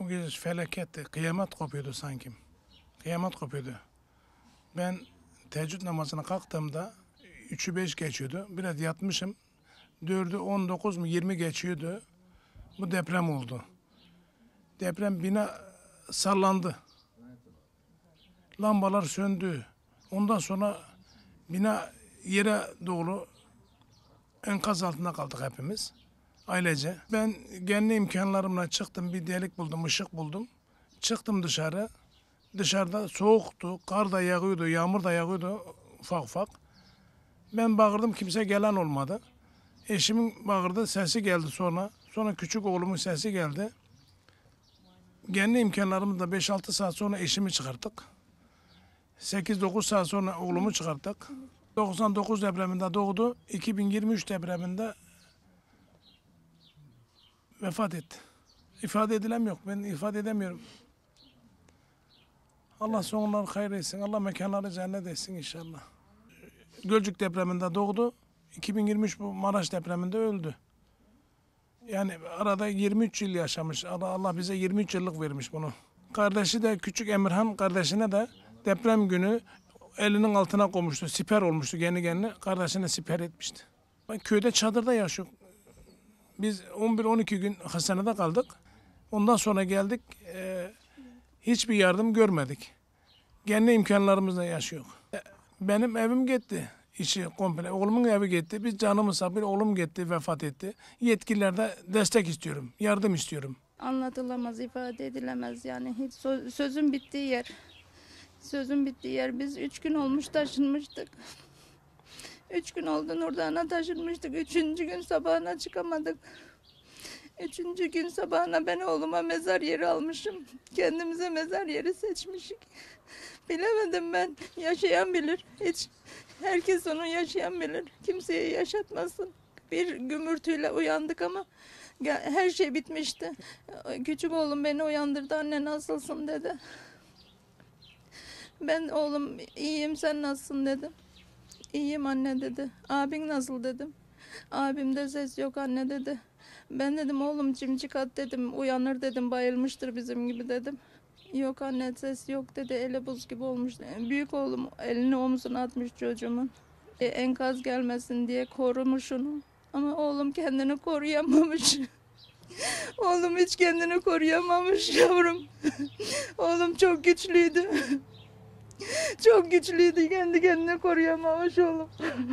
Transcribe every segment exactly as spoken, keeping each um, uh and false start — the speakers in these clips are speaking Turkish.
O gece felaketti. Kıyamet kopuyordu sanki. Kıyamet kopuyordu. Ben teheccüd namazına kalktığımda üçü beş geçiyordu. Biraz yatmışım. Dördü on dokuz mu yirmi geçiyordu. Bu deprem oldu. Deprem bina sallandı. Lambalar söndü. Ondan sonra bina yere doğru enkaz altında kaldık hepimiz. Ailece. Ben kendi imkanlarımla çıktım, bir delik buldum, ışık buldum. Çıktım dışarı. Dışarıda soğuktu, kar da yağıyordu, yağmur da yağıyordu ufak ufak. Ben bağırdım, kimse gelen olmadı. Eşimin bağırdı, sesi geldi sonra. Sonra küçük oğlumun sesi geldi. Kendi imkanlarımızla beş altı saat sonra eşimi çıkarttık. sekiz dokuz saat sonra oğlumu çıkarttık. doksan dokuz depreminde doğdu. iki bin yirmi üç depreminde vefat etti. İfade edilemiyor. Ben ifade edemiyorum. Allah sonları hayır etsin. Allah mekanları cennet etsin inşallah. Gölcük depreminde doğdu. iki bin yirmi üç bu Maraş depreminde öldü. Yani arada yirmi üç yıl yaşamış. Allah, Allah bize yirmi üç yıllık vermiş bunu. Kardeşi de küçük Emirhan kardeşine de deprem günü elinin altına koymuştu. Siper olmuştu kendi kendine. Kardeşine siper etmişti. Ben köyde çadırda yaşıyorum. Biz on bir on iki gün hastanede kaldık. Ondan sonra geldik. E, hiçbir yardım görmedik. Kendi imkanlarımızla yaşıyor. Benim evim gitti. İşi komple. Oğlumun evi gitti. Biz canımız sabır. Oğlum gitti, vefat etti. Yetkililerde destek istiyorum. Yardım istiyorum. Anlatılamaz, ifade edilemez yani. Hiç sö- sözün bittiği yer. Sözün bittiği yer. Biz üç gün olmuş taşınmıştık. Üç gün oldu Nurdan'a taşınmıştık. Üçüncü gün sabahına çıkamadık. Üçüncü gün sabahına ben oğluma mezar yeri almışım. Kendimize mezar yeri seçmişik. Bilemedim ben. Yaşayan bilir. Hiç herkes onu yaşayan bilir. Kimseye yaşatmasın. Bir gümürtüyle uyandık ama her şey bitmişti. Küçük oğlum beni uyandırdı. Anne nasılsın dedi. Ben oğlum iyiyim sen nasılsın dedim. İyiyim anne dedi. Abin nasıl dedim. Abimde ses yok anne dedi. Ben dedim oğlum cimcik at dedim. Uyanır dedim bayılmıştır bizim gibi dedim. Yok anne ses yok dedi. Ele buz gibi olmuş. Büyük oğlum elini omzuna atmış çocuğumun. E, enkaz gelmesin diye korumuş onu. Ama oğlum kendini koruyamamış. Oğlum hiç kendini koruyamamış yavrum. Oğlum çok güçlüydü. Çok güçlüydü, kendi kendine koruyamamış oğlum.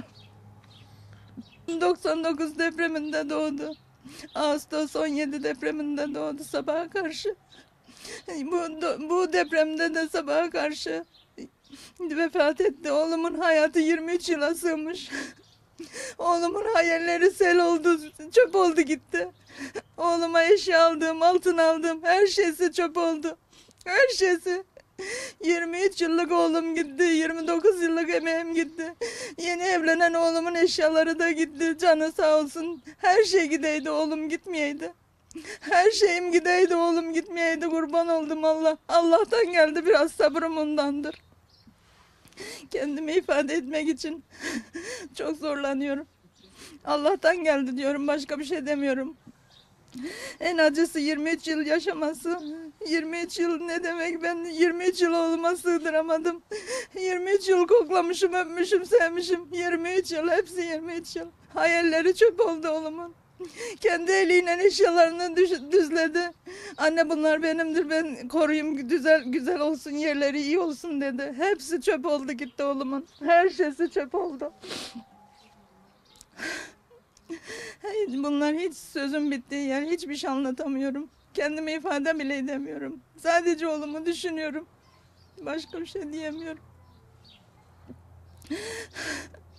doksan dokuz depreminde doğdu. Ağustos on yedi depreminde doğdu sabaha karşı. Bu, bu depremde de sabaha karşı vefat etti. Oğlumun hayatı yirmi üç yıla sığmış. Oğlumun hayalleri sel oldu, çöp oldu gitti. Oğluma eşya aldım, altın aldım, her şeysi çöp oldu. Her şeysi. yirmi üç yıllık oğlum gitti, yirmi dokuz yıllık emeğim gitti. Yeni evlenen oğlumun eşyaları da gitti, canı sağ olsun. Her şey gideydi, oğlum gitmeyeydi. Her şeyim gideydi, oğlum gitmeyeydi, kurban oldum Allah. Allah'tan geldi, biraz sabrım ondandır. Kendimi ifade etmek için çok zorlanıyorum. Allah'tan geldi diyorum, başka bir şey demiyorum. En acısı yirmi üç yıl yaşaması. yirmi üç yıl ne demek, ben yirmi üç yıl oğluma sığdıramadım. yirmi üç yıl koklamışım, öpmüşüm, sevmişim. yirmi üç yıl, hepsi yirmi üç yıl. Hayalleri çöp oldu oğlumun. Kendi eliyle eşyalarını düzledi. Anne bunlar benimdir, ben koruyayım, güzel güzel olsun, yerleri iyi olsun dedi. Hepsi çöp oldu gitti oğlumun. Her şeysi çöp oldu. Bunlar hiç sözüm bittiği yer, hiçbir şey anlatamıyorum. Kendime ifade bile edemiyorum. Sadece oğlumu düşünüyorum. Başka bir şey diyemiyorum.